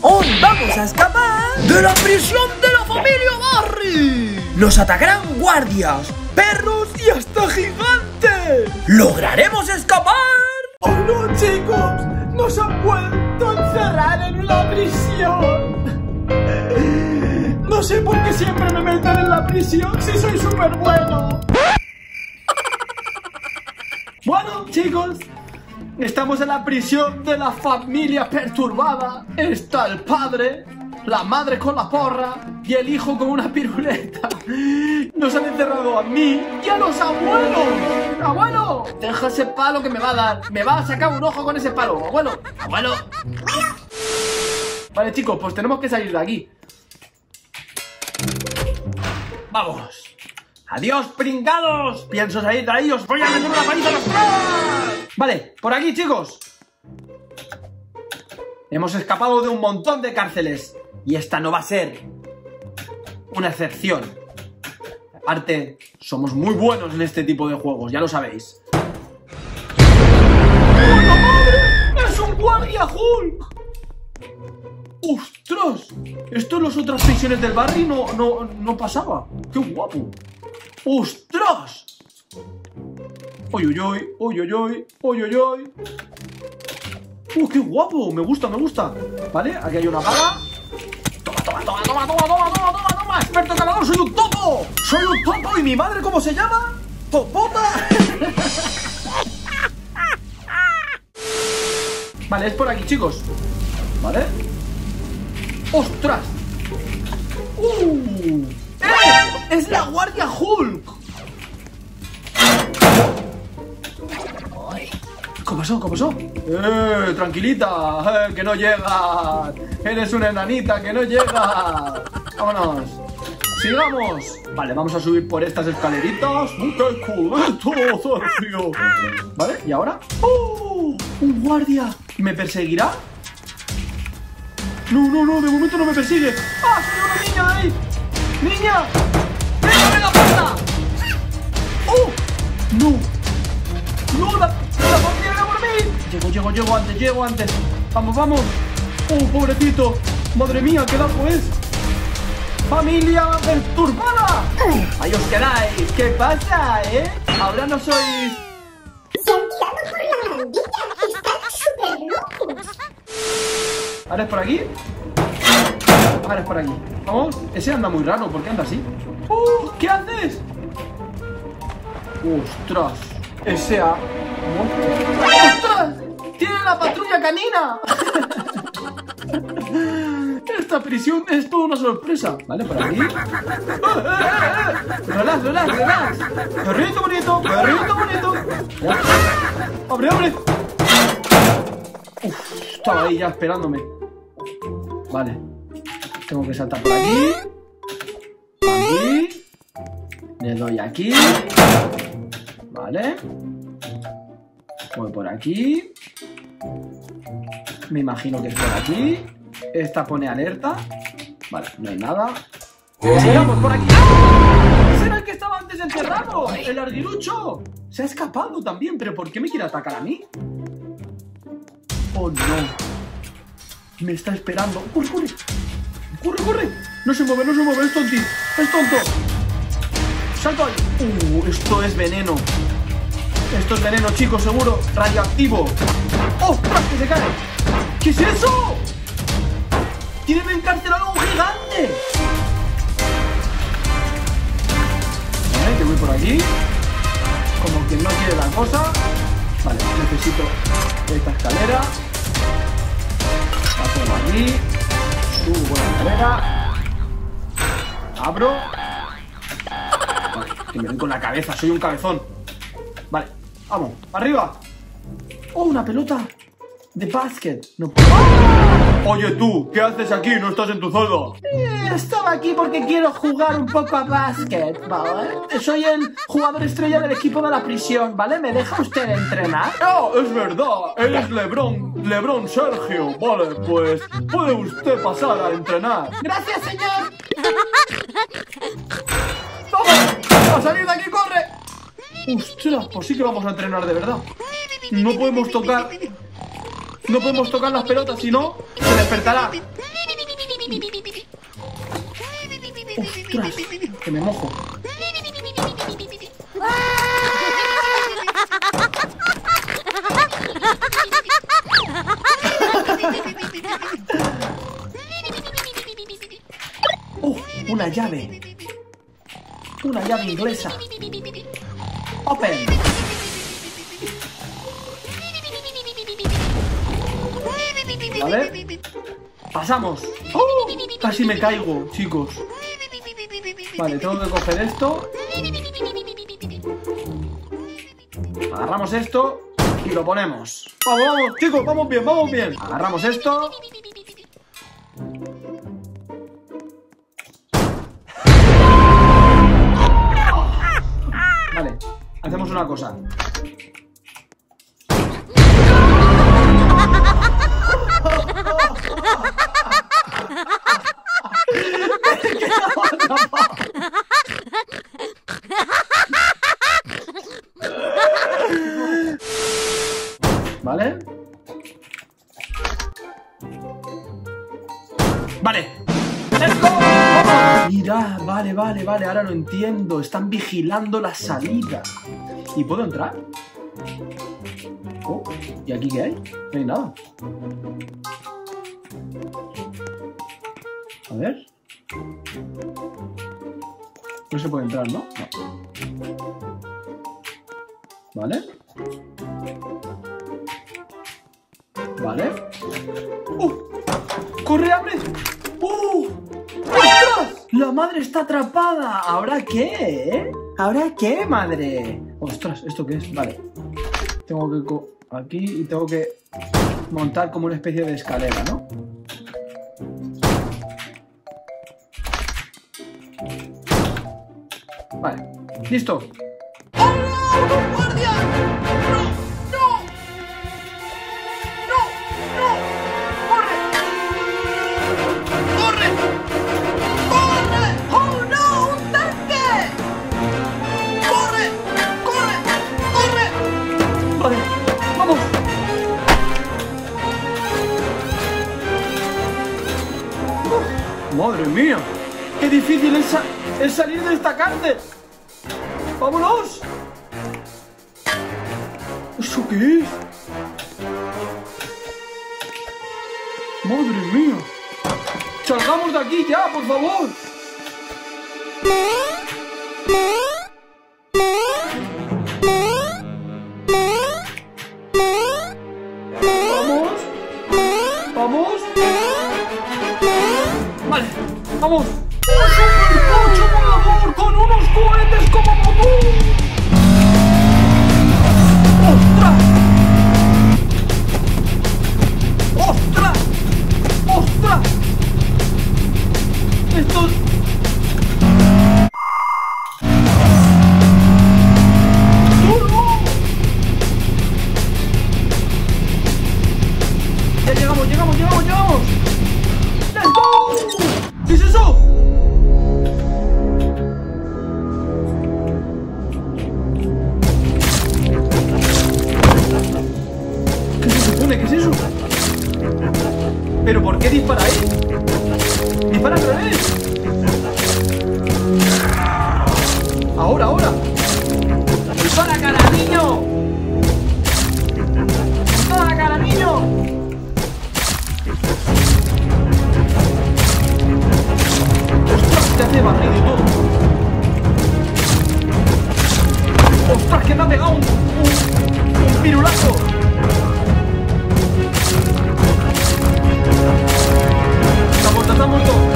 Hoy vamos a escapar de la prisión de la familia Barry. Nos atacarán guardias, perros y hasta gigantes. ¿Lograremos escapar? ¡Oh no, chicos! ¡Nos han vuelto a encerrar en una prisión! No sé por qué siempre me meten en la prisión si soy súper bueno. Bueno, chicos, estamos en la prisión de la familia perturbada. Está el padre, la madre con la porra y el hijo con una piruleta. Nos han encerrado a mí y a los abuelos. ¡Abuelo! Deja ese palo que me va a dar. Me va a sacar un ojo con ese palo. ¡Abuelo! ¡Abuelo! Vale, chicos, pues tenemos que salir de aquí. ¡Vamos! ¡Adiós, pringados! Pienso salir de ahí, os voy a meter una paliza a los tres. Vale, por aquí, chicos. Hemos escapado de un montón de cárceles y esta no va a ser una excepción. Aparte, somos muy buenos en este tipo de juegos, ya lo sabéis. ¡Puta madre! ¡Es un guardia Hulk! ¡Ostras! Esto en las otras prisiones del Barry no pasaba. ¡Qué guapo! ¡Ostras! ¡Oy, oy, oy! ¡Oy, oy, oy! ¡Oy, oy, oy! ¡Qué guapo! Me gusta, me gusta. Vale, aquí hay una bala. ¡Toma, toma, toma, toma, toma, toma, toma, toma, toma! ¡Experto calador! ¡Soy un topo! ¡Soy un topo! ¿Y mi madre cómo se llama? ¡Topota! Vale, es por aquí, chicos. ¿Vale? ¡Ostras! ¡Es la guardia Hulk! ¿Qué pasó? ¿Qué pasó? Tranquilita, que no llega. Eres una enanita, que no llega. Vámonos. Sigamos. Vale, vamos a subir por estas escaleritas. ¡Qué culeto, Sergio! Vale, ¿y ahora? ¡Un guardia! ¿Me perseguirá? No, no, no, de momento no me persigue. ¡Ah, soy una niña ahí! ¡Niña! ¡Déjame la puerta! ¡No! ¡No, la policía viene por mí! Llego antes. Vamos, vamos. Pobrecito. Madre mía, qué largo es. ¡Familia perturbada! Ahí os quedáis. ¿Qué pasa, Ahora no sois... Se han tirado por la barandilla. Están súper locos. ¿Ahora es por aquí? Ahora es por aquí. Vamos. Ese anda muy raro. ¿Por qué anda así? ¿Qué haces? ¡Ostras! Ese ha... ¡Ostras! ¡Tiene la patrulla canina! Esta prisión es toda una sorpresa. Vale, por aquí. Relax. Perrito bonito. Abre. Estaba ahí ya esperándome. Vale. Tengo que saltar por aquí. Aquí. Le doy aquí. Vale. Voy por aquí. Me imagino que es por aquí. Esta pone alerta. Vale, no hay nada. Sigamos por aquí. ¡Ah! ¡Ese era el que estaba antes encerrado! ¡El arguirucho! Se ha escapado también. ¿Pero por qué me quiere atacar a mí? ¡Oh, no! Me está esperando. ¡Corre! No se mueve, es tonto. ¡Salto ahí! Esto es veneno. Esto es veneno, chicos, seguro. Radioactivo. ¡Ostras, que se cae! ¿Qué es eso? ¡Tienen encarcelado a un gigante! Vale, que voy por aquí. Como que no quiere la cosa. Vale, necesito esta escalera. Paso por aquí. Subo por la escalera. Abro. Vale, que me doy con la cabeza, soy un cabezón. Vale, vamos, arriba. Una pelota de básquet. No puedo. Oye tú, ¿qué haces aquí? No estás en tu celda. Estaba aquí porque quiero jugar un poco a básquet, ¿vale? Soy el jugador estrella del equipo de la prisión, ¿vale? ¿Me deja usted entrenar? No, es verdad, eres Lebron Sergio. Vale, pues puede usted pasar a entrenar. Gracias, señor. ¡Vamos! ¡A salir de aquí, corre! ¡Ostras! Pues sí que vamos a entrenar de verdad. No podemos tocar las pelotas, si no, se despertará. ¡Ostras! Que me mojo. Una llave. Una llave inglesa. Open. Vale. Pasamos. Casi me caigo, chicos. Vale, tengo que coger esto. Agarramos esto y lo ponemos. Vamos, vamos, chicos, vamos bien, vamos bien. Agarramos esto. Vale, hacemos una cosa. ¿Vale? Vale. ¡Let's go! ¡Vamos! Mira, vale, ahora lo entiendo. Están vigilando la salida. ¿Y puedo entrar? Oh, ¿y aquí qué hay? No hay nada. A ver. No se puede entrar, ¿no? No. Vale. Vale. ¡Corre, abre! ¡Ostras! La madre está atrapada. ¿Ahora qué? ¿Ahora qué, madre? Ostras, ¿esto qué es? Vale. Tengo que aquí y tengo que montar como una especie de escalera, ¿no? Vale. ¡Listo! ¡Oh, guardia! ¡Madre mía! ¡Qué difícil es salir de esta cárcel! ¡Vámonos! ¿Eso qué es? ¡Madre mía! ¡Salgamos de aquí ya, por favor! ¡Vamos! ¡Vamos! Vale, vamos. ¡Un supercoche volador con unos cohetes como motor! ¡Ostras! ¡Ostras! ¡Ostras! Esto... Ya llegamos. ¡Let's go! ¿Qué es eso? ¿Qué se supone? ¿Qué es eso? ¿Pero por qué dispara ahí? ¡Dispara al revés! ¡Ahora! ¡Dispara, cara, niño! ¡Dispara, cara, niño! ¡Ostras! ¡Te hace barrido y todo! ¡Ostras! ¡Que me ha pegado un pirulazo! ¡Está muerto!